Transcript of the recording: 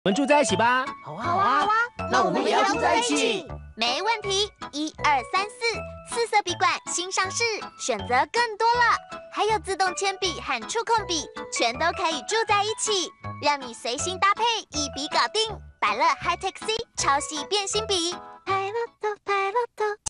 我们住在一起吧。 好啊，好啊，那我们也要住在一起。 没问题，1、2、3、4，4色笔管新上市，选择更多了，还有自动铅笔和触控笔，全都可以住在一起，让你随心搭配，一笔搞定。百乐 High Tech C 超细变心笔。